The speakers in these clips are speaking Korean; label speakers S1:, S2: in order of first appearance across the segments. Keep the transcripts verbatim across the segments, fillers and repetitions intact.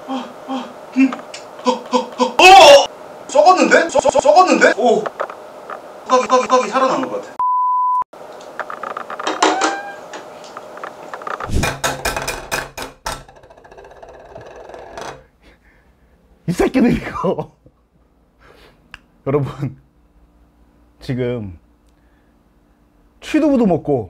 S1: 아, 아, 음. 어, 어, 어, 어! 썩었는데? 썩, 썩, 썩었는데? 오! 후각이, 후각이, 후각이 살아나는 것 같아.
S2: 이 새끼들 이거. 여러분 지금 취두부도 먹고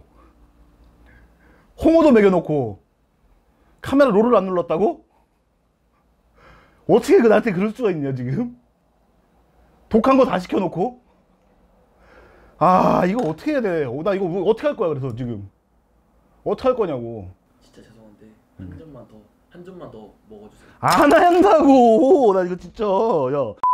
S2: 홍어도 먹여놓고 카메라 롤을 안 눌렀다고? 어떻게 그 나한테 그럴 수가 있냐 지금? 독한 거 다 시켜놓고. 아 이거 어떻게 해야 돼? 어, 나 이거 어떻게 할 거야? 그래서 지금 어떻게 할 거냐고.
S3: 진짜 죄송한데 한 점만 더, 한 점만 더 먹어주세요.
S2: 안 한다고. 나 이거 진짜 야